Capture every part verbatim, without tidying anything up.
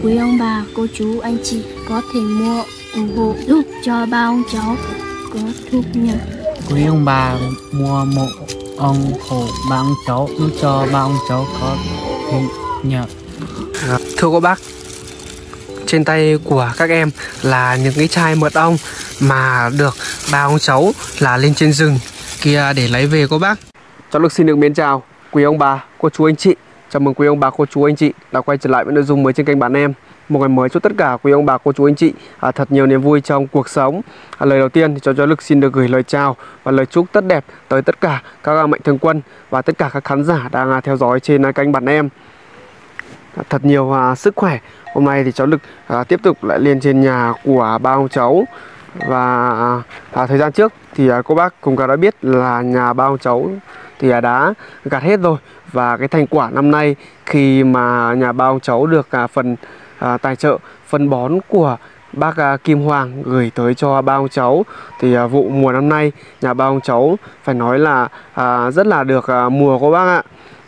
quý ông bà, cô chú, anh chị có thể mua ủng hộ giúp cho ba ông cháu có thu nhập. Quý ông bà mua mộ ủng hộ ba ông cháu giúp cho ba ông cháu có thu nhập. À, thưa cô bác, trên tay của các em là những cái chai mật ong mà được ba ông cháu là lên trên rừng kia để lấy về cô bác. Cháu Lực xin được mến chào quý ông bà, cô chú anh chị. Chào mừng quý ông bà, cô chú anh chị đã quay trở lại với nội dung mới trên kênh Bạn Em. Một ngày mới chúc tất cả quý ông bà, cô chú anh chị à, thật nhiều niềm vui trong cuộc sống. à, Lời đầu tiên thì cho cháu Lực xin được gửi lời chào và lời chúc tốt đẹp tới tất cả các mạnh thường quân và tất cả các khán giả đang à, theo dõi trên à, kênh Bạn Em. à, Thật nhiều à, sức khỏe. Hôm nay thì cháu Lực à, tiếp tục lại lên trên nhà của ba ông cháu. Và à, thời gian trước thì à, cô bác cùng cả đã biết là nhà ba ông cháu thì à, đã gặt hết rồi. Và cái thành quả năm nay khi mà nhà ba ông cháu được à, phần à, tài trợ phân bón của bác à, Kim Hoàng gửi tới cho ba ông cháu, thì à, vụ mùa năm nay nhà ba ông cháu phải nói là à, rất là được à, mùa cô bác ạ.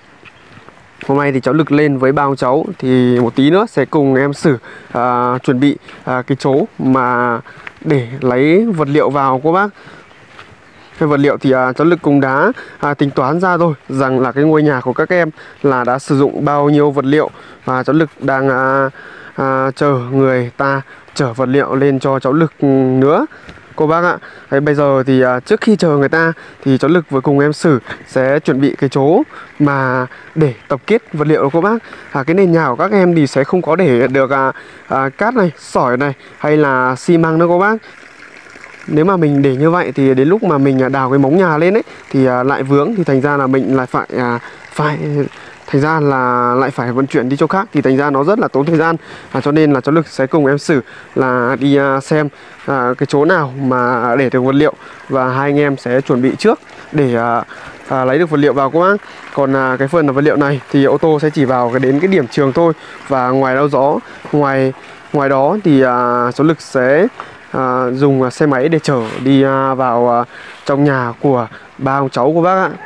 Hôm nay thì cháu Lực lên với ba ông cháu thì một tí nữa sẽ cùng em Sử à, chuẩn bị à, cái chỗ mà để lấy vật liệu vào cô bác. Cái vật liệu thì à, cháu Lực cũng đã à, tính toán ra rồi rằng là cái ngôi nhà của các em là đã sử dụng bao nhiêu vật liệu, và cháu Lực đang à, à, chờ người ta chở vật liệu lên cho cháu Lực nữa cô bác ạ. Đấy, bây giờ thì à, trước khi chờ người ta thì cháu Lực với cùng em Sử sẽ chuẩn bị cái chỗ mà để tập kết vật liệu đó cô bác. à, Cái nền nhà của các em thì sẽ không có để được à, à, cát này, sỏi này hay là xi măng nữa cô bác. Nếu mà mình để như vậy thì đến lúc mà mình đào cái móng nhà lên ấy thì à, lại vướng, thì thành ra là mình lại phải à, phải thành ra là lại phải vận chuyển đi chỗ khác, thì thành ra nó rất là tốn thời gian. à, Cho nên là cháu Lực sẽ cùng em Sử là đi à, xem à, cái chỗ nào mà để được vật liệu, và hai anh em sẽ chuẩn bị trước để à, à, lấy được vật liệu vào cô bác. Còn à, cái phần là vật liệu này thì ô tô sẽ chỉ vào cái đến cái điểm trường thôi, và ngoài đâu gió ngoài ngoài đó thì à, cháu Lực sẽ à, dùng xe máy để chở đi à, vào à, trong nhà của ba ông cháu của bác ạ.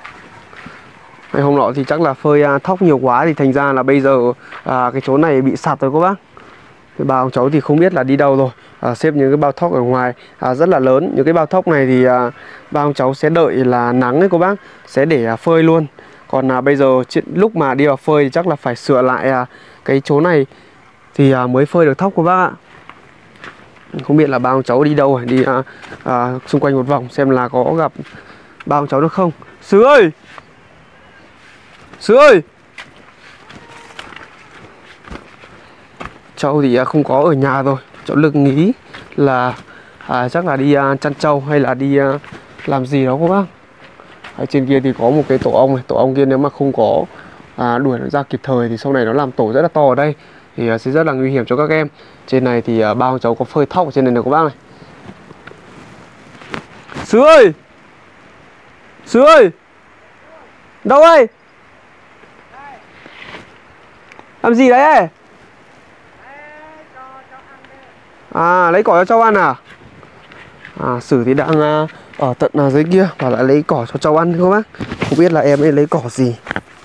Ngày hôm nọ thì chắc là phơi à, thóc nhiều quá thì thành ra là bây giờ à, cái chỗ này bị sạt rồi cô bác. Cái ba ông cháu thì không biết là đi đâu rồi, à, xếp những cái bao thóc ở ngoài à, rất là lớn. Những cái bao thóc này thì à, ba ông cháu sẽ đợi là nắng ấy cô bác, sẽ để à, phơi luôn. Còn à, bây giờ lúc mà đi vào phơi thì chắc là phải sửa lại à, cái chỗ này thì à, mới phơi được thóc cô bác ạ. Không biết là ba ông cháu đi đâu rồi, đi à, à, xung quanh một vòng xem là có gặp ba ông cháu được không. Sử ơi, Sử ơi, cháu thì không có ở nhà rồi. Cháu Lực nghĩ là à, chắc là đi à, chăn trâu hay là đi à, làm gì đó cô bác. Ở trên kia thì có một cái tổ ong này, tổ ong kia nếu mà không có à, đuổi nó ra kịp thời thì sau này nó làm tổ rất là to ở đây, thì à, sẽ rất là nguy hiểm cho các em. Trên này thì à, ba ông cháu có phơi thóc ở trên này này cô bác này. Sử ơi, Sử ơi, đâu ơi, làm gì đấy? À, lấy cỏ cho trâu ăn à? À, Sử thì đang à, ở tận à, dưới kia và lại lấy cỏ cho trâu ăn các bác. Không biết là em ấy lấy cỏ gì.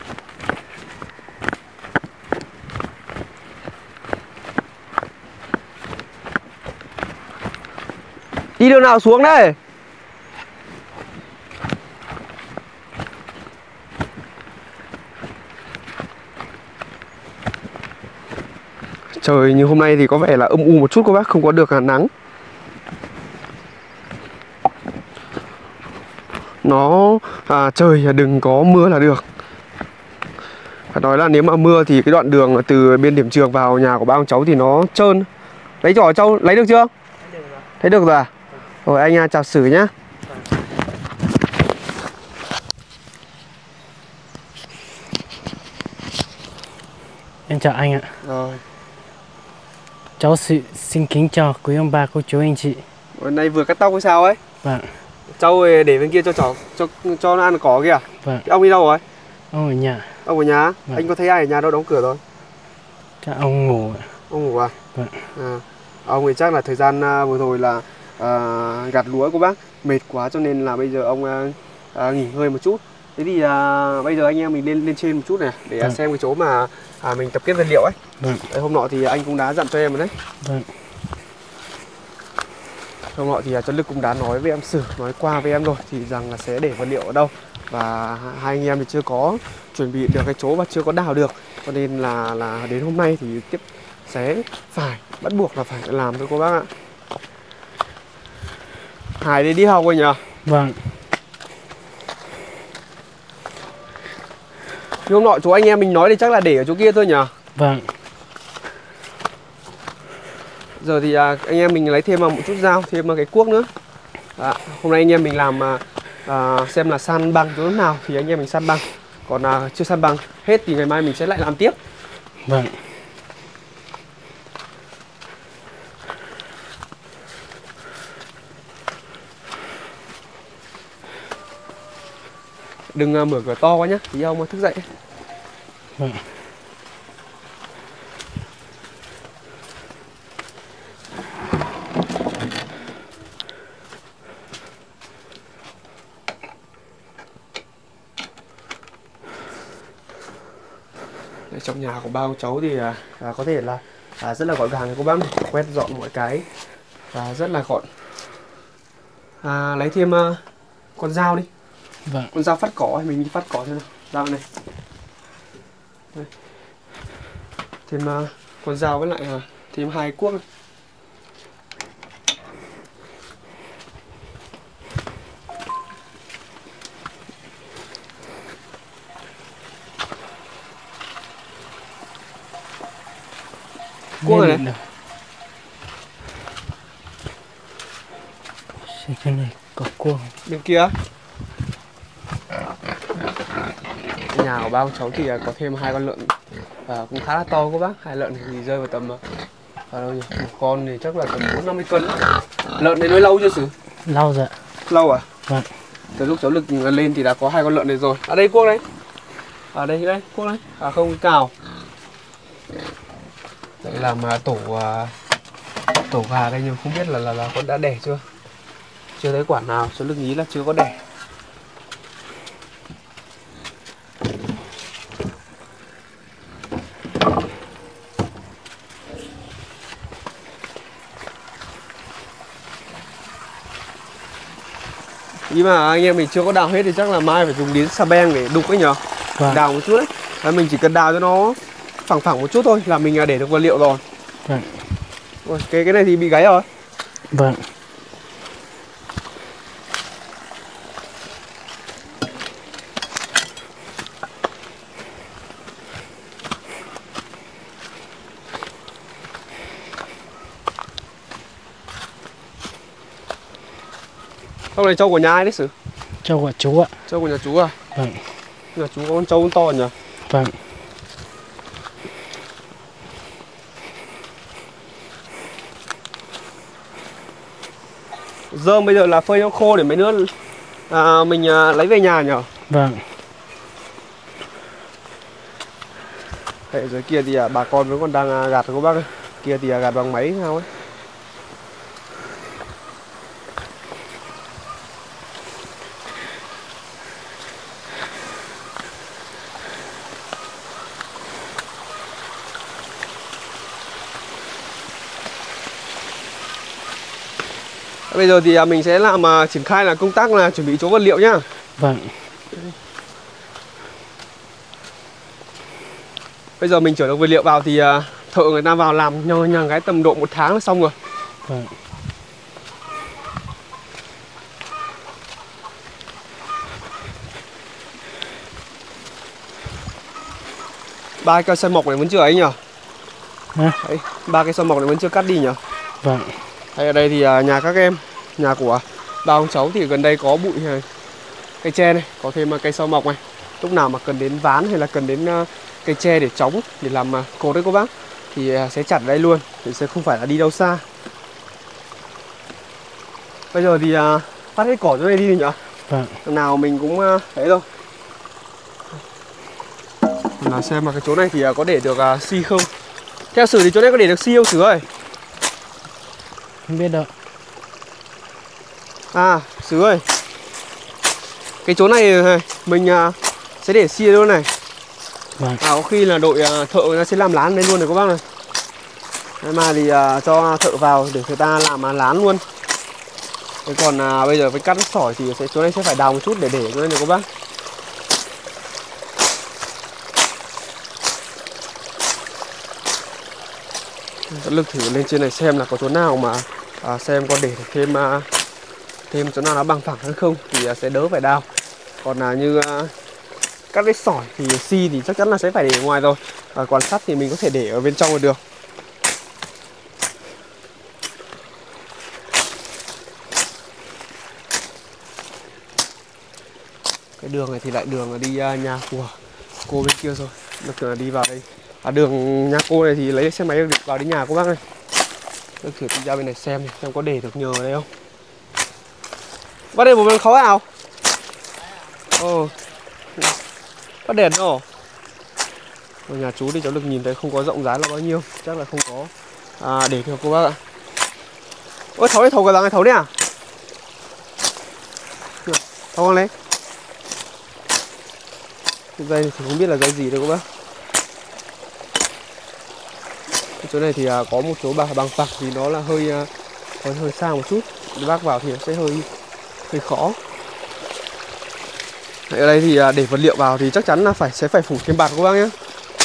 Đi đường nào xuống đây? Trời như hôm nay thì có vẻ là âm u một chút cô bác, không có được nắng. Nó à, trời đừng có mưa là được. Phải nói là nếu mà mưa thì cái đoạn đường từ bên điểm trường vào nhà của ba ông cháu thì nó trơn. Lấy trò trâu, lấy được chưa? Lấy được rồi. Thấy được rồi à? Rồi anh à, chào Sử nhá. Em chào anh ạ. Rồi. Cháu xin, xin kính chào quý ông bà, cô chú anh chị. Hôm nay vừa cắt tóc hay sao ấy? Vâng. Trâu để bên kia cho chó cho cho nó ăn cỏ kìa. Vâng. Cái ông đi đâu rồi? Ông ở nhà. Ông ở nhà? Vâng. Anh có thấy ai ở nhà đâu đóng cửa rồi? Chắc ông ngủ ạ. Ông ngủ à? Vâng. À, ông thì chắc là thời gian uh, vừa rồi là uh, gặt lúa của bác mệt quá cho nên là bây giờ ông uh, uh, nghỉ ngơi một chút. Thế thì à, bây giờ anh em mình lên lên trên một chút này để vâng. xem cái chỗ mà à, mình tập kết vật liệu ấy. Vâng. Đấy, hôm nọ thì anh cũng đã dặn cho em rồi đấy. Vâng. Hôm nọ thì à, Tuấn Lực cũng đã nói với em Sử, nói qua với em rồi thì rằng là sẽ để vật liệu ở đâu, và hai anh em thì chưa có chuẩn bị được cái chỗ và chưa có đào được, cho nên là là đến hôm nay thì tiếp sẽ phải bắt buộc là phải làm thôi cô bác ạ. Hải đi đi học rồi nhỉ? Vâng. Nhưng hôm nọ chỗ anh em mình nói thì chắc là để ở chỗ kia thôi nhỉ? Vâng. Giờ thì à, anh em mình lấy thêm một chút dao, thêm cái cuốc nữa. À, hôm nay anh em mình làm à, à, xem là san bằng chỗ nào thì anh em mình san bằng. Còn à, chưa san bằng hết thì ngày mai mình sẽ lại làm tiếp. Vâng. Đừng uh, mở cửa to quá nhá, tí ông thức dậy. Vâng. Đây, trong nhà của ba ông cháu thì à, à, có thể là à, rất là gọn gàng cô bác này, quét dọn mọi cái và rất là gọn. À, lấy thêm uh, con dao đi. Vâng. Con dao phát cỏ, mình đi phát cỏ xem nào. Dao này. Đây. Thêm uh, con dao với lại uh, thêm hai cuốc. Cuốc này này. Cái này có cuốc. Bên kia. Nhà của ba ông cháu thì có thêm hai con lợn à, cũng khá là to các bác. Hai lợn thì rơi vào tầm à, đâu nhỉ? Một con thì chắc là tầm bốn năm mươi cân. Lợn này nuôi lâu chưa Sử? Lâu rồi. Lâu à? Vâng. Từ lúc cháu Lực lên thì đã có hai con lợn này rồi. À đây cuốc đấy. À đây đây cuốc đấy. À không cào. Đây làm uh, tổ uh, tổ gà đây nhưng không biết là là, là con đã đẻ chưa. Chưa thấy quả nào, cháu Lực nghĩ là chưa có đẻ. Nhưng mà anh em mình chưa có đào hết thì chắc là mai phải dùng đến xà beng để đục ấy nhở. Vâng. Đào một chút đấy. Đấy, mình chỉ cần đào cho nó phẳng phẳng một chút thôi là mình để được vật liệu rồi. Vâng. Ôi, cái cái này thì bị gáy rồi. Vâng. Trâu này trâu của nhà ai đấy Sử? Trâu của chú ạ. Trâu của nhà chú à? Vâng. Nhà chú có con trâu con to nhỉ? Vâng. Dơm bây giờ là phơi nó khô để mấy nữa à, mình à, lấy về nhà nhỉ? Vâng. Hệ dưới kia thì à, bà con vẫn còn đang à, gạt các bác ơi. Kia thì à, gạt bằng máy sao ấy. Bây giờ thì mình sẽ làm uh, triển khai là công tác là chuẩn bị chỗ vật liệu nhá. Vâng. Bây giờ mình chở được vật liệu vào thì uh, thợ người ta vào làm nhờ nhằng cái tầm độ một tháng là xong rồi. Vâng. Ba cây xoay mộc này vẫn chưa ấy nhỉ? À. Đấy, ba cây xoay mộc này vẫn chưa cắt đi nhỉ? Vâng. Hay ở đây thì uh, nhà các em, nhà của ba ông cháu thì gần đây có bụi uh, cây tre này, có thêm uh, cây sao mộc này. Lúc nào mà cần đến ván hay là cần đến uh, cây tre để chống, để làm uh, cột đấy cô bác, thì uh, sẽ chặt ở đây luôn, thì sẽ không phải là đi đâu xa. Bây giờ thì uh, phát hết cỏ chỗ này đi nhỉ? Vâng. Nào mình cũng uh, thấy rồi. Là xem mà cái chỗ này thì uh, có để được uh, xi không? Theo Sử thì chỗ này có để được xi không Sử ơi? Không biết đâu. À, Sử ơi, Cái chỗ này này mình à, sẽ để xi luôn này. Vâng. À, có khi là đội à, thợ người ta sẽ làm lán lên luôn này các bác này. Thế mà thì à, cho thợ vào để người ta làm à, lán luôn. Thế còn à, bây giờ với cắt sỏi thì sẽ chỗ này sẽ phải đào một chút để để chỗ này này các bác. Tận lực thử lên trên này xem là có chỗ nào mà à, xem có để thêm à, thêm chỗ nào nó bằng phẳng hơn không thì à, sẽ đỡ phải đào. Còn là như à, cắt với sỏi thì xi thì chắc chắn là sẽ phải để ngoài rồi. À, còn sắt thì mình có thể để ở bên trong là được. Cái đường này thì lại đường là đi uh, nhà của cô bên kia rồi. Được tưởng là đi vào đây. À, đường nhà cô này thì lấy xe máy được vào đến nhà cô bác này. Được thử đi ra bên này xem xem có để được nhờ ở đây không. Bắt đây một bên khó nào. Ồ. Bắt đèn đó. Ở nhà chú thì cháu được nhìn thấy không có rộng rãi là bao nhiêu. Chắc là không có à, để được cô bác ạ. Ôi thấu đấy, thấu cái dáng này thấu đấy à? Thấu con lấy. Dây thì không biết là dây gì đâu các bác. Cái chỗ này thì à, có một số bằng bằng phẳng thì nó là hơi à, hơi, hơi xa một chút. Để bác vào thì nó sẽ hơi hơi khó. Ở đây thì à, để vật liệu vào thì chắc chắn là phải sẽ phải phủ thêm bạt các bác nhé.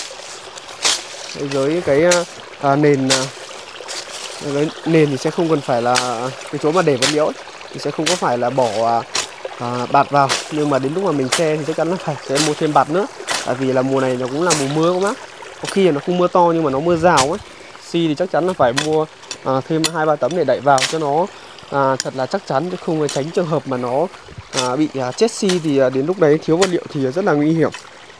Dưới cái à, nền à, cái nền thì sẽ không cần phải là cái chỗ mà để vật liệu ấy, thì sẽ không có phải là bỏ à, à, bạt vào, nhưng mà đến lúc mà mình xe thì chắc chắn là phải sẽ mua thêm bạt nữa, tại vì là mùa này nó cũng là mùa mưa các bác. Có khi là nó không mưa to nhưng mà nó mưa rào ấy, xi thì chắc chắn là phải mua à, thêm hai ba tấm để đậy vào cho nó à, thật là chắc chắn, chứ không tránh trường hợp mà nó à, bị à, chết xi thì à, đến lúc đấy thiếu vật liệu thì rất là nguy hiểm.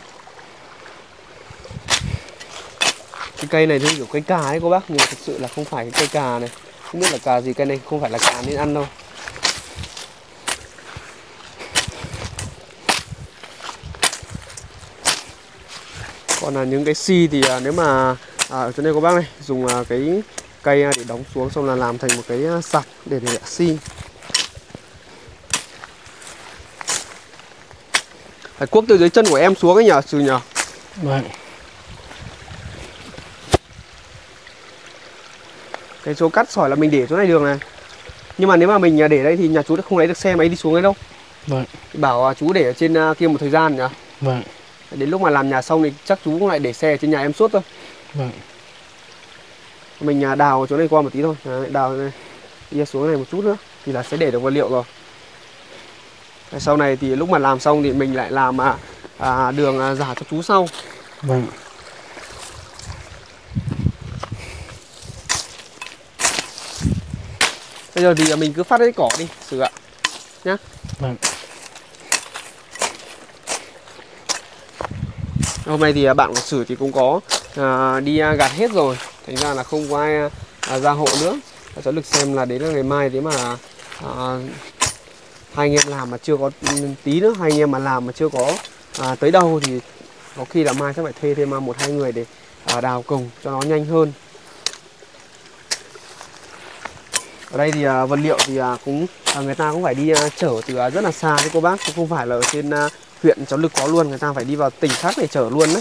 Cái cây này thì kiểu cây cà ấy cô bác, nhưng mà thực sự là không phải cái cây cà này, không biết là cà gì, cây này không phải là cà nên ăn đâu. Còn là những cái xi thì à, nếu mà à, ở chỗ này cô bác này dùng à, cái cây để đóng xuống xong là làm thành một cái sạp để để xi. Phải cuốc từ dưới chân của em xuống ấy nhờ, Trừ nhờ. Vâng. Cái chỗ cắt sỏi là mình để chỗ này đường này. Nhưng mà nếu mà mình để đây thì nhà chú đã không lấy được xe máy đi xuống đấy đâu. Vâng. Bảo chú để ở trên kia một thời gian nhỉ. Vâng. Đến lúc mà làm nhà xong thì chắc chú cũng lại để xe ở trên nhà em suốt thôi. Vâng. Mình đào chỗ này qua một tí thôi. Đấy, đào này đi xuống này một chút nữa thì là sẽ để được vật liệu rồi. Sau này thì lúc mà làm xong thì mình lại làm à, à, đường à, giả cho chú sau. Vâng. Bây giờ thì mình cứ phát cái cỏ đi Sử ạ nhá. Vâng. Hôm nay thì bạn của Sử thì cũng có à, đi à, gặt hết rồi, thành ra là không có ai à, ra hộ nữa. Cháu được xem là đến là ngày mai thế mà à, hai anh em làm mà chưa có tí nữa, hai anh em mà làm mà chưa có à, tới đâu thì có khi là mai sẽ phải thuê thêm một hai người để à, đào cổng cho nó nhanh hơn. Ở đây thì à, vật liệu thì à, cũng à, người ta cũng phải đi à, chở từ à, rất là xa đấy cô bác, cũng không phải là ở trên à, huyện cháu Lực có luôn, người ta phải đi vào tỉnh khác để chở luôn đấy.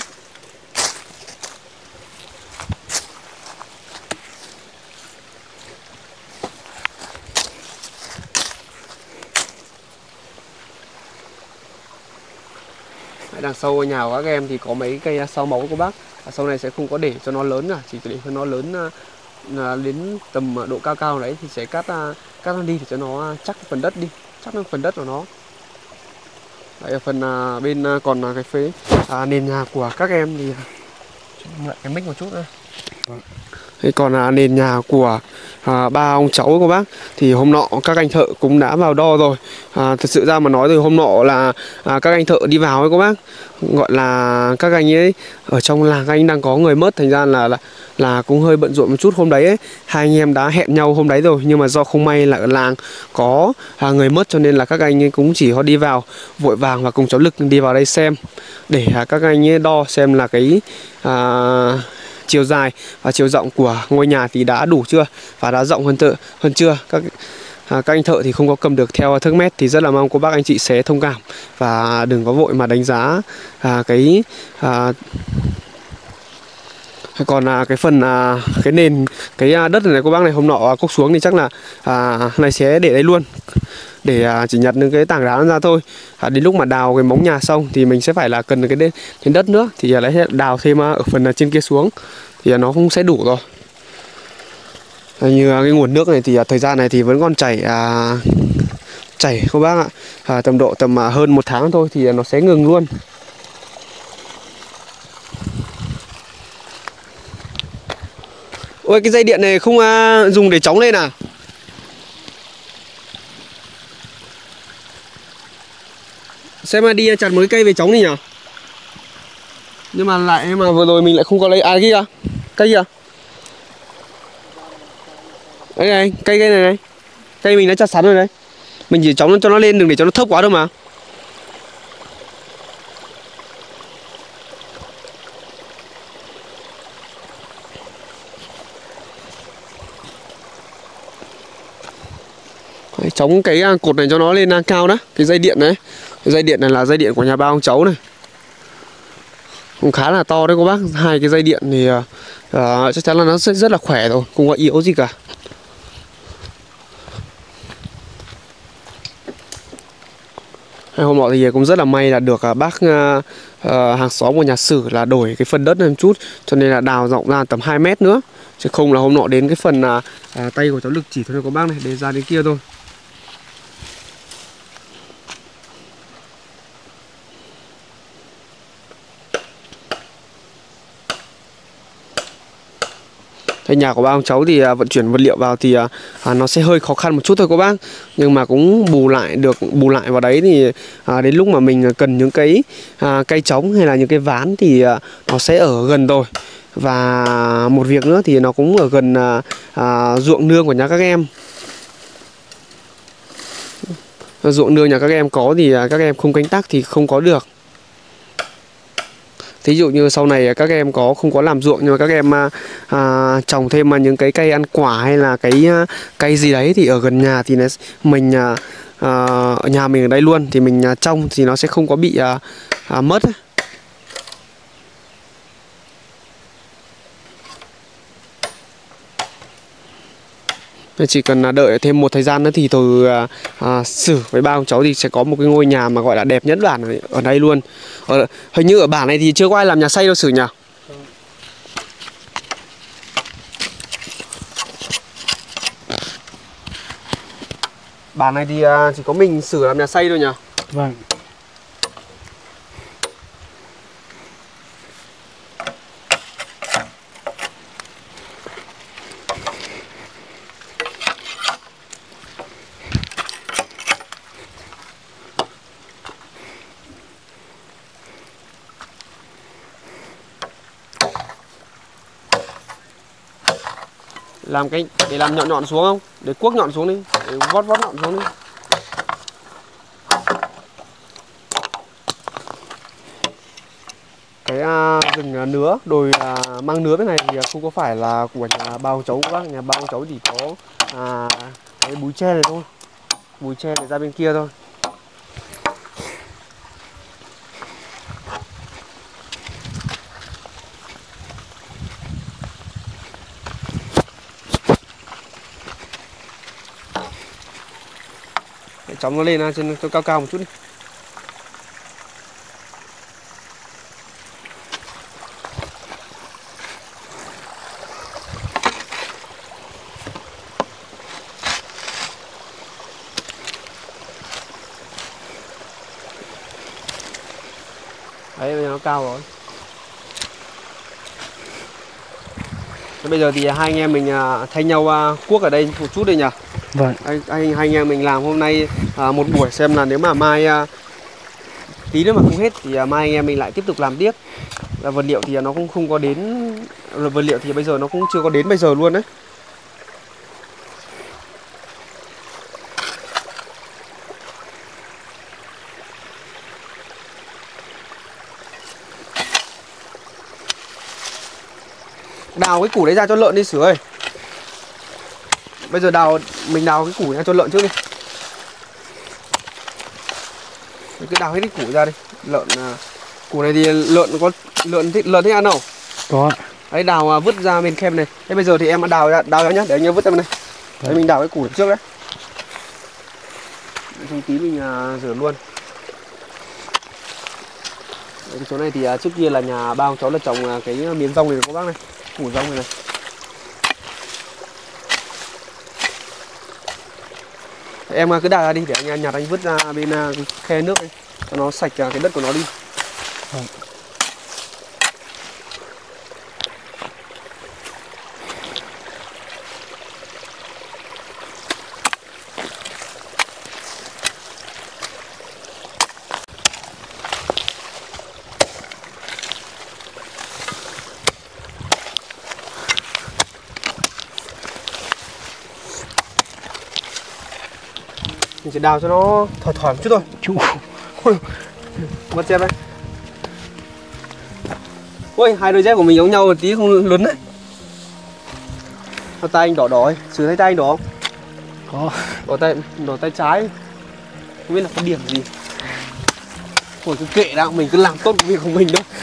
Đằng sau nhà của các em thì có mấy cây sao máu cô bác. À, sau này sẽ không có để cho nó lớn cả, chỉ để cho nó lớn à, đến tầm độ cao cao đấy thì sẽ cắt à, cắt nó đi để cho nó chắc phần đất đi, chắc phần đất của nó. Đấy, ở phần à, bên à, còn à, cái phế à, nền nhà của các em thì lại cái mic một chút nữa. Thế còn à, nền nhà của à, ba ông cháu của bác thì hôm nọ các anh thợ cũng đã vào đo rồi. À, thật sự ra mà nói thì hôm nọ là à, các anh thợ đi vào ấy các bác, gọi là các anh ấy ở trong làng các anh đang có người mất, thành ra là là, là cũng hơi bận rộn một chút hôm đấy ấy. Hai anh em đã hẹn nhau hôm đấy rồi, nhưng mà do không may là ở làng có à, người mất cho nên là các anh ấy cũng chỉ có đi vào vội vàng và cùng cháu Lực đi vào đây xem để à, các anh ấy đo xem là cái à, chiều dài và chiều rộng của ngôi nhà thì đã đủ chưa và đã rộng hơn tự hơn chưa. Các à, các anh thợ thì không có cầm được theo thước mét thì rất là mong cô bác anh chị sẽ thông cảm và đừng có vội mà đánh giá à, cái à, còn à, cái phần à, cái nền cái à, đất này cô bác này hôm nọ cốc xuống thì chắc là à, này sẽ để đây luôn để à, chỉ nhặt những cái tảng đá ra thôi. À, đến lúc mà đào cái móng nhà xong thì mình sẽ phải là cần cái đến đất nữa thì lại à, đào thêm à, ở phần à, trên kia xuống thì à, nó cũng sẽ đủ rồi. À, như à, cái nguồn nước này thì à, thời gian này thì vẫn còn chảy à, chảy cô bác ạ. À, tầm độ tầm à, hơn một tháng thôi thì à, nó sẽ ngừng luôn. Ôi cái dây điện này không à, dùng để chóng lên à? Xem mà đi chặt một cái cây về chóng đi nhỉ? Nhưng mà lại mà vừa rồi mình lại không có lấy à kia cây kìa. Đấy này, cây cây này này. Cây mình đã chặt sẵn rồi đấy. Mình chỉ chóng cho nó lên đừng để cho nó thấp quá đâu mà. Đấy, chống cái cột này cho nó lên cao đó. Cái dây điện này. Cái dây điện này là dây điện của nhà ba ông cháu này. Cũng khá là to đấy cô bác. Hai cái dây điện thì uh, chắc chắn là nó sẽ rất là khỏe rồi. Không có yếu gì cả. Hôm nọ thì cũng rất là may là được uh, bác uh, uh, hàng xóm của nhà Sử là đổi cái phần đất lên một chút. Cho nên là đào rộng ra tầm hai mét nữa. Chứ không là hôm nọ đến cái phần uh, uh, tay của cháu Lực chỉ thôi cô bác này. Để ra đến kia thôi. Cái nhà của ba ông cháu thì à, vận chuyển vật liệu vào thì à, à, nó sẽ hơi khó khăn một chút thôi cô bác. Nhưng mà cũng bù lại được, bù lại vào đấy thì à, đến lúc mà mình cần những cái à, cây trống hay là những cái ván thì à, nó sẽ ở gần rồi. Và một việc nữa thì nó cũng ở gần à, à, ruộng nương của nhà các em. Ruộng nương nhà các em có thì à, các em không canh tác thì không có được. Thí dụ như sau này các em có không có làm ruộng nhưng mà các em à, trồng thêm mà những cái cây ăn quả hay là cái à, cây gì đấy thì ở gần nhà thì mình à, ở nhà mình ở đây luôn thì mình à, trồng thì nó sẽ không có bị à, à, mất. Chỉ cần đợi thêm một thời gian nữa thì tôi à, à, Sử với ba ông cháu thì sẽ có một cái ngôi nhà mà gọi là đẹp nhất bản ở đây luôn. Ở, hình như ở bản này thì chưa có ai làm nhà xây đâu Sử nhỉ? Bản này thì à, chỉ có mình Sử làm nhà xây thôi nhỉ? Vâng. Làm cái để làm nhọn nhọn xuống không? Để cuốc nhọn xuống đi, để vót vót nhọn xuống đi. Cái à, rừng nứa, đồi à, mang nứa cái này thì không có phải là của nhà ba ông cháu các bác, nhà ba ông cháu chỉ có à, cái búi tre này thôi, búi tre này ra bên kia thôi. Chóng nó lên trên cho cao cao một chút đi. Đấy bây giờ nó cao rồi. Thế bây giờ thì hai anh em mình thay nhau cuốc ở đây một chút đây nhỉ? Vâng. Anh, anh hai anh em mình làm hôm nay à, một buổi xem là nếu mà mai à, tí nữa mà không hết thì à, mai anh em mình lại tiếp tục làm tiếp. Và vật liệu thì nó cũng không có đến, vật liệu thì bây giờ nó cũng chưa có đến bây giờ luôn đấy. Đào cái củ đấy ra cho lợn đi Sử ơi. Bây giờ đào mình đào cái củ ra cho lợn trước đi. Mình cứ đào hết cái củ ra đi. Lợn củ này thì lợn có lợn thích lợn thích ăn không? Có. Đấy, đào vứt ra bên khem này. Thế bây giờ thì em đào ra đào ra nhá, để anh em vứt ra bên này. Đấy, mình đào cái củ trước đấy. Xong tí mình uh, rửa luôn. Đấy, cái chỗ này thì uh, trước kia là nhà ba ông cháu là trồng uh, cái miến rong này các bác này, củ rong này này. Em cứ đào ra đi để anh nhặt anh vứt ra bên uh, khe nước này, cho nó sạch uh, cái đất của nó đi. Ừ. Mình chỉ đào cho nó thỏi thỏi một chút thôi. Chú. Mất dép đấy. Ôi, hai đôi dép của mình giống nhau một tí không lớn đấy. Tay anh đỏ đỏ ấy, Sử thấy tay anh đỏ không? Có. Đỏ tay, đỏ tay trái. Không biết là có điểm gì. Thôi cứ kệ đã, mình cứ làm tốt việc của mình thôi.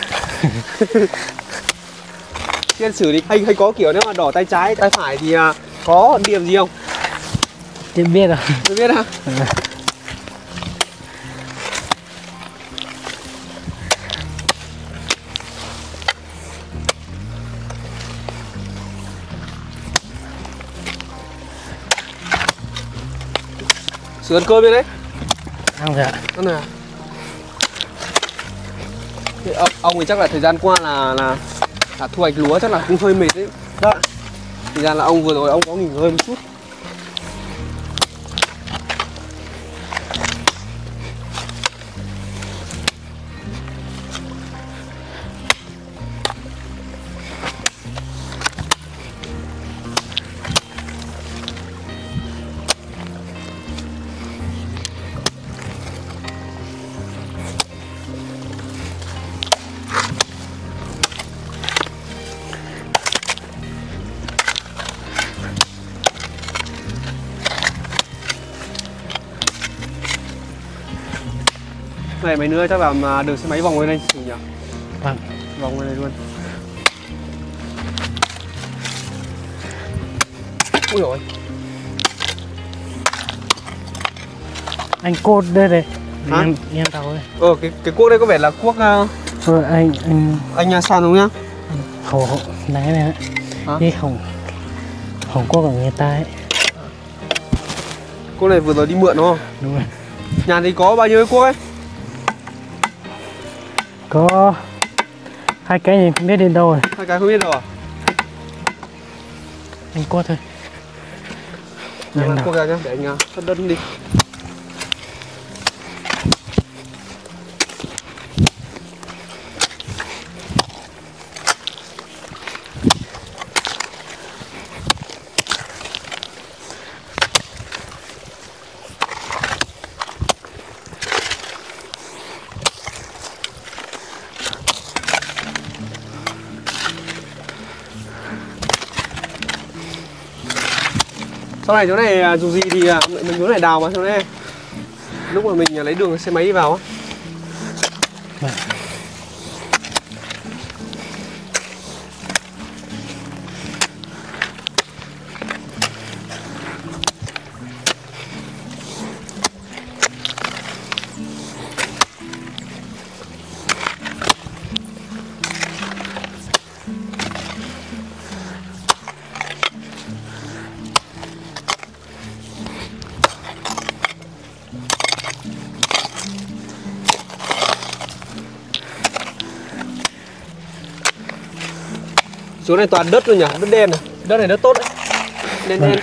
Chứ Sử thì hay, hay có kiểu nếu mà đỏ tay trái, tay phải thì uh, có điểm gì không? Em biết rồi. Tôi biết à? Ừ. Sử ăn cơm bên đấy. Ăn rồi ạ. Ăn rồi à? Thế ông, ông thì chắc là thời gian qua là là, là thu hoạch lúa chắc là cũng hơi mệt đấy. Đó. Thời gian là ông vừa rồi ông có nghỉ ngơi một chút. Này mấy nữa chắc là đường xe máy vòng lên đây Sử nhỉ? Vâng. Vòng lên đây luôn. Ui dồi. Anh cốt đây đây. Hả? Em em tàu đây. Ờ cái cái cuốc đây có vẻ là cuốc uh... Ờ, anh anh anh sàn đúng nhá. hổ này này. Cái hồng hồng cốt của người ta ấy. Cuốc này vừa rồi đi mượn đúng không? Đúng rồi. Nhà thì có bao nhiêu cái cuốc ấy? Có hai cái này không biết đến đâu rồi. Hai cái không biết đâu à? Anh cốt thôi. Anh cuốc ra nhá, để anh cất đất đi. Sau này chỗ này dù gì thì mình chỗ này đào mà chỗ này lúc mà mình lấy đường xe máy đi vào á. Vâng. Chỗ này toàn đất luôn nhỉ, đất đen này, đất này đất tốt đấy, đen đen.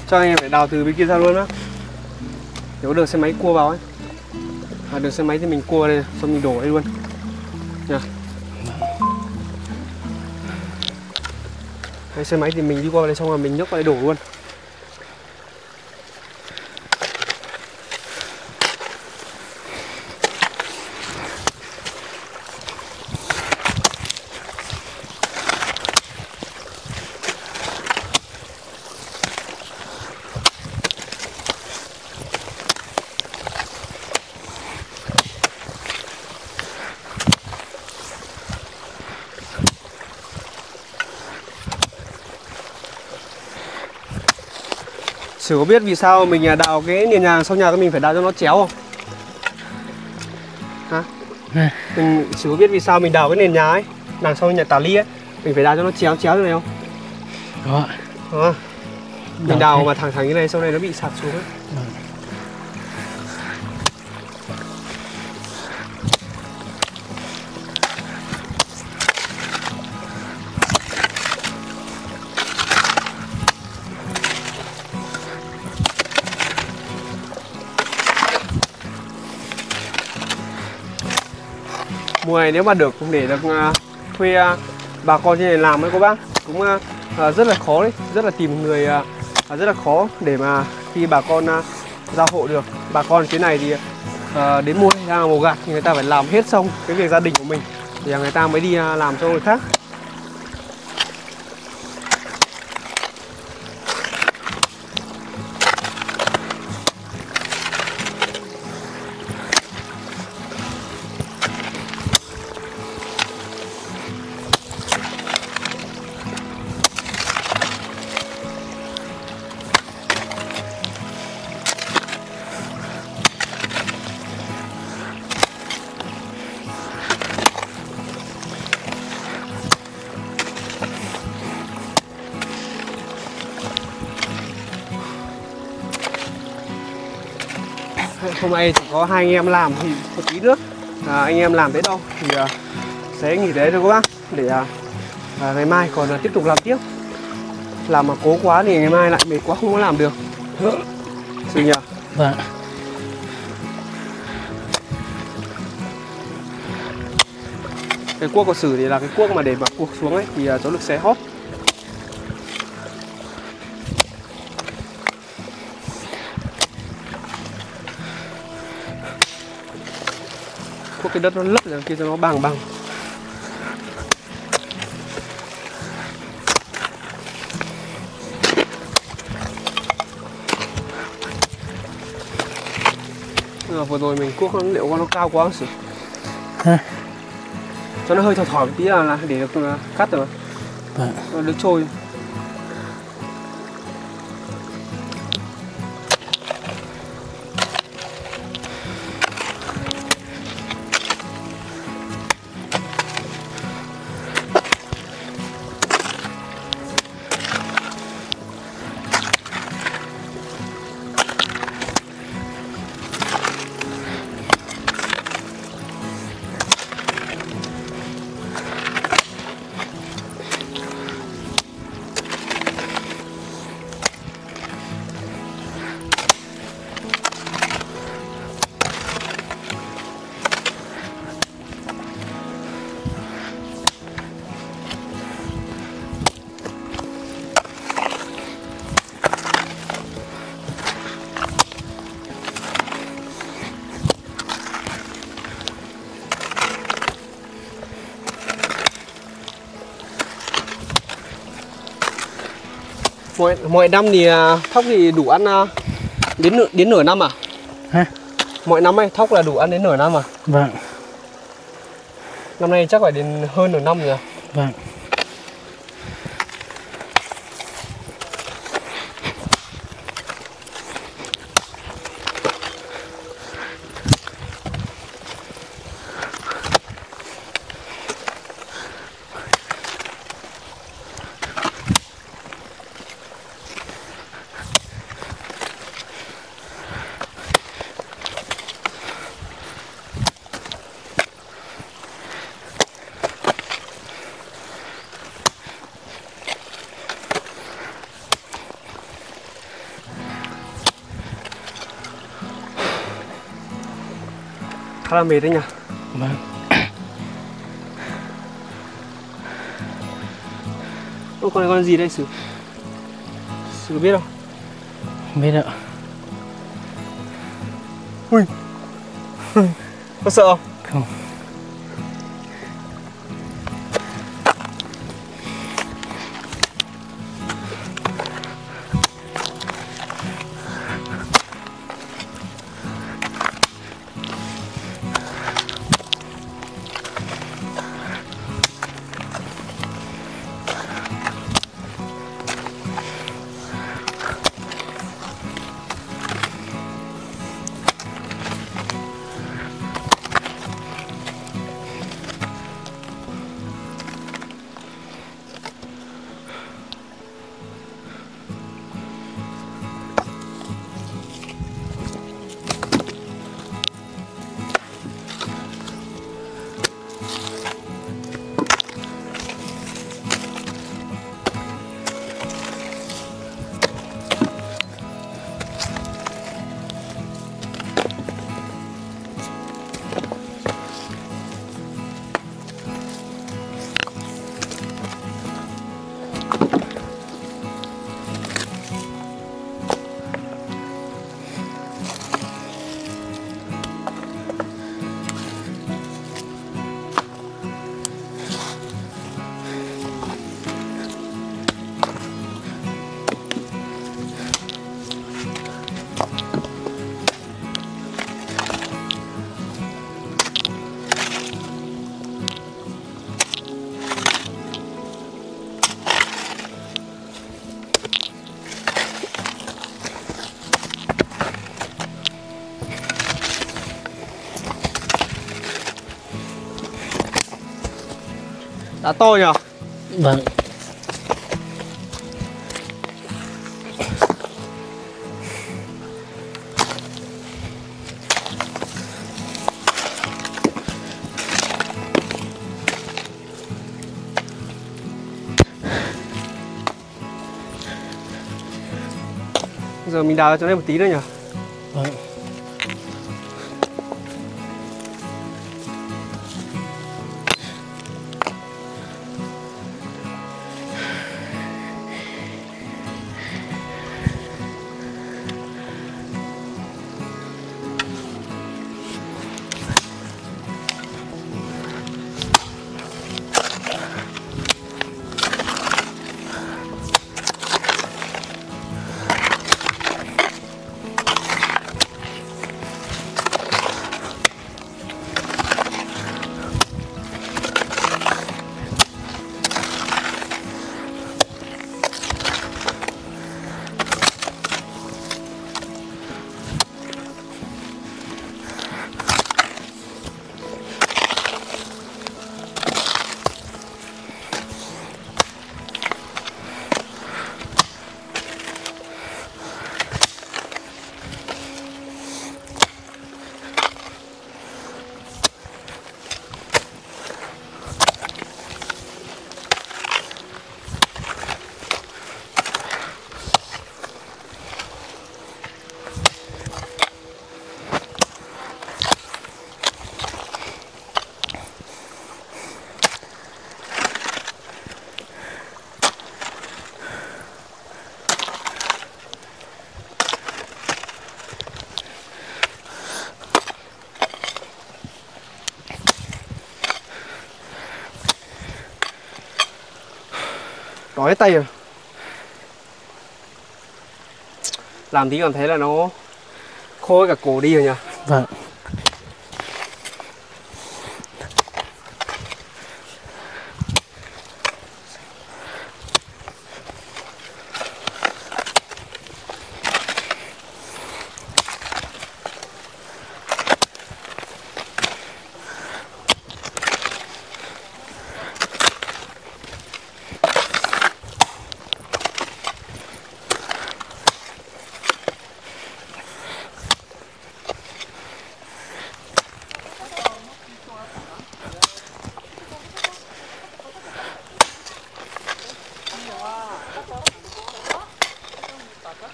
Cho anh em phải đào từ bên kia ra luôn á. Nếu đường xe máy cua vào ấy. À, đường xe máy thì mình cua vào đây, xong mình đổ đây luôn nha. Cái xe máy thì mình đi qua đây xong rồi mình nhấc vào đây đổ luôn. Sử có biết vì sao mình đào cái nền nhà sau nhà của mình phải đào cho nó chéo không? Hả? À. Mình Sử có biết vì sao mình đào cái nền nhà ấy, đằng sau nhà tà ly ấy, mình phải đào cho nó chéo chéo như này không? Có. Đó. Mình đào mà thẳng thẳng như này sau này nó bị sạt xuống ấy. À. Mùa này nếu mà được để được uh, thuê uh, bà con trên này làm ấy các bác cũng uh, uh, rất là khó đấy, rất là tìm người uh, uh, rất là khó để mà khi bà con uh, giao hộ được. Bà con trên này thì uh, đến mùa ra mùa gặt thì người ta phải làm hết xong cái việc gia đình của mình thì người ta mới đi uh, làm cho người khác. Hôm nay chỉ có hai anh em làm thì một tí nước à, anh em làm tới đâu thì à, sẽ nghỉ đấy thôi các bác, để à, à, ngày mai còn à, tiếp tục làm tiếp. Làm mà cố quá thì ngày mai lại mệt quá không có làm được. Sự nhỉ? Vâng. Cái cuốc của Sử thì là cái cuốc mà để mà cuốc xuống ấy thì à, cháu lực xé hót. Cái đất nó lấp ra kia cho nó bằng bằng. À, vừa rồi mình cuốc nó liệu con nó cao quá Sử. Hả? Cho nó hơi thỏ thỏ một tí là, là để được uh, cắt rồi. Vâng. Nó được trôi. Mọi, mọi năm thì thóc thì đủ ăn đến nửa, đến nửa năm à? Hả? Mọi năm ấy thóc là đủ ăn đến nửa năm à? Vâng. Năm nay chắc phải đến hơn nửa năm rồi à? Vâng. khá là mệt đấy nhỉ. Vâng. Ô, con này con gì đây Sử? Sử biết không? Không biết ạ. Ui. Có sợ không? Không. Đã to nhỉ? Vâng. Giờ mình đào cho đây một tí nữa nhỉ? Vâng. Đói tay rồi. Làm tí cảm thấy là nó khô cả cổ đi rồi nhỉ? Vâng.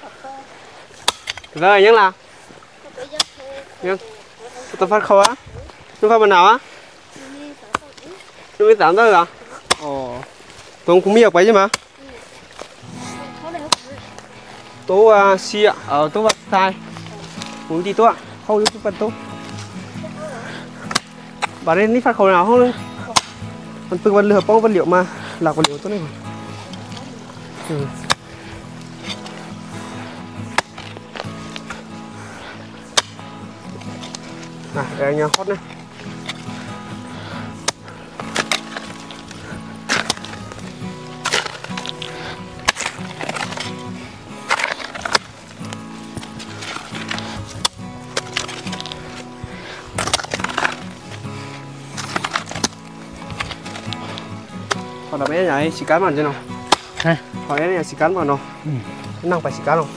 Rồi nhớ nào. Nhớ. Tôi phát khâu á. Nó phải bằng nào á? Nó mới tám rồi à? Ồ. Tôi cũng biết vậy chứ mà. Tôi xì ạ, ở tôi vật tai. Muốn đi tôi ạ, không chút vật tôi. Bà đây phát khẩu nào không? Còn từng vật liệu bóng vật liệu mà là vật liệu tốt này mà. Ừ. Này, đây anh hot này. Còn là bé nhảy xì cán vào chưa nào? Ha? Hỏi em là xì cán vào nào? Ừ. Năng phải xì cán không?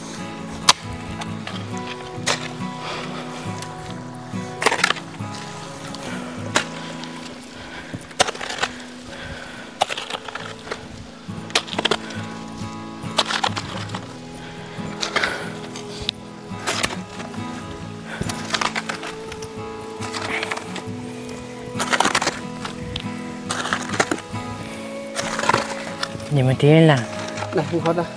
Nhưng mà thế là Này, không hot đâu.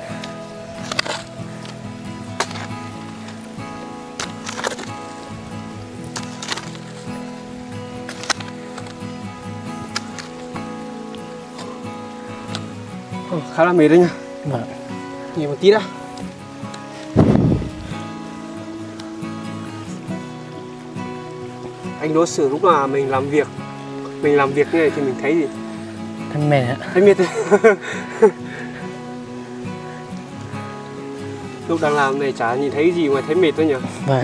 Ừ, khá là mệt đấy nha. vâng. Nhìn một tí đã. Anh đối xử lúc mà mình làm việc Mình làm việc như này thì mình thấy gì? Thân mệt ạ. Thấy mệt thôi. Lúc đang làm này chả nhìn thấy gì mà thấy mệt thôi nhỉ? Vâng.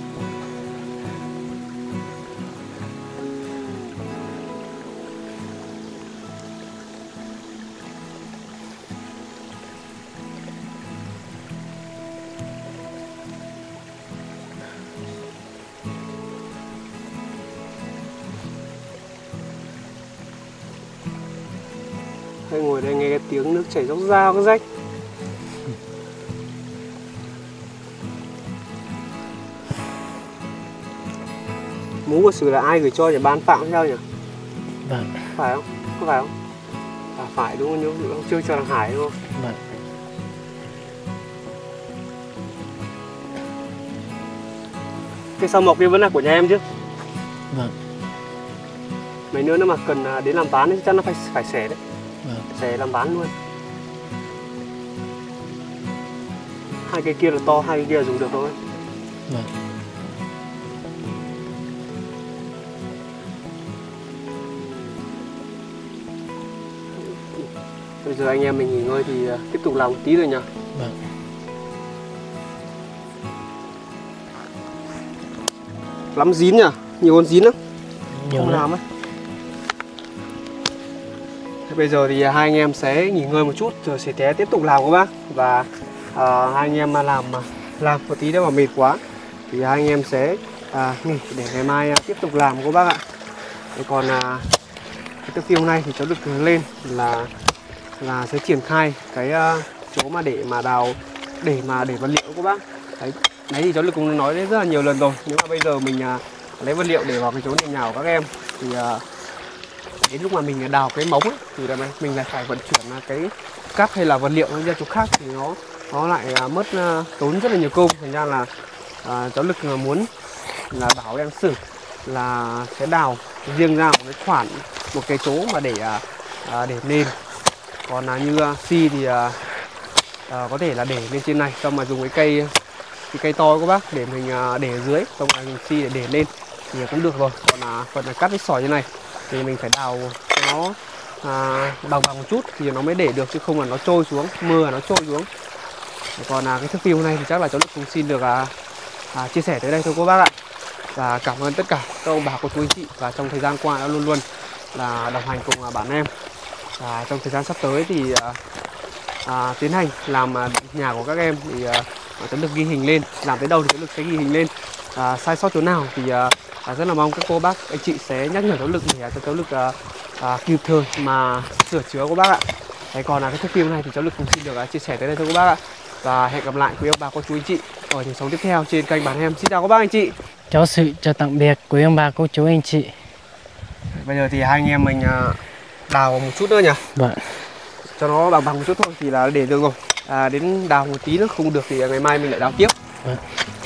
Hay ngồi đây nghe cái tiếng nước chảy róc rao cái rách. Mũ của Sử là ai gửi cho để bán Phạm theo nhỉ? Vâng. Phải không? Có phải không? À, phải đúng không? Nếu ông chưa cho thằng Hải đúng không? Vâng. Cái sao mộc kia vẫn là của nhà em chứ? Vâng. Mấy nữa nếu mà cần đến làm bán thì chắc nó phải phải xẻ đấy. Vâng. Xẻ làm bán luôn. Hai cái kia là to, hai cái kia là dùng được thôi. Vâng. Bây giờ anh em mình nghỉ ngơi thì tiếp tục làm một tí rồi nhỉ? Vâng. Lắm dín nhỉ? Nhiều con dín lắm. Nhiều Không lắm. làm ấy. Bây giờ thì hai anh em sẽ nghỉ ngơi một chút rồi sẽ té tiếp tục làm các bác. Và uh, hai anh em mà làm làm một tí nữa mà mệt quá thì hai anh em sẽ uh, nghỉ để ngày mai uh, tiếp tục làm các bác ạ. Thế còn uh, cái tập phim hôm nay thì cháu được lên là là sẽ triển khai cái uh, chỗ mà để mà đào để mà để vật liệu các bác. Đấy, đấy thì cháu được cũng nói rất là nhiều lần rồi. Nếu mà bây giờ mình uh, lấy vật liệu để vào cái chỗ nền nhà của các em thì uh, đến lúc mà mình đào cái móng ấy, thì là mình lại phải vận chuyển cái cát hay là vật liệu ra chỗ khác thì nó nó lại mất uh, tốn rất là nhiều công. Thành ra là uh, cháu lực muốn là bảo em Sử là sẽ đào riêng ra một cái khoản một cái chỗ mà để uh, để nền. Còn là như uh, xi thì uh, uh, có thể là để lên trên này, xong mà dùng cái cây cái cây to các bác để mình uh, để ở dưới, xong rồi mình xi để để lên thì cũng được rồi. Còn là phần là cắt với sỏi như này thì mình phải đào cho nó à, bằng bằng một chút thì nó mới để được, chứ không là nó trôi xuống, mưa là nó trôi xuống. Còn là cái thước phim hôm nay thì chắc là cháu Đức cũng xin được à, à, chia sẻ tới đây thôi các bác ạ. Và cảm ơn tất cả các ông bà cô chú anh chị và trong thời gian qua đã luôn luôn là đồng hành cùng à, bản em. Và trong thời gian sắp tới thì à, à, tiến hành làm à, nhà của các em thì à, cháu Đức ghi hình lên, làm tới đâu thì cháu Đức sẽ ghi hình lên. À, sai sót chỗ nào thì à, À, rất là mong các cô bác anh chị sẽ nhắc nhở cháu Lực để cho cháu Lực à, à, kịp thời mà sửa chữa các bác ạ. Đấy, còn là cái thước phim này thì cháu Lực cũng xin được à, chia sẻ tới đây thôi các bác ạ. Và hẹn gặp lại quý ông bà cô chú anh chị ở những sống tiếp theo trên kênh bản em. Xin chào các bác anh chị. Cháu sự chào tạm biệt quý ông bà cô chú anh chị. Bây giờ thì hai anh em mình đào một chút nữa nhỉ. Vâng. Cho nó bằng bằng một chút thôi thì là để được rồi. À, đến đào một tí nữa không được thì ngày mai mình lại đào tiếp. Vâng.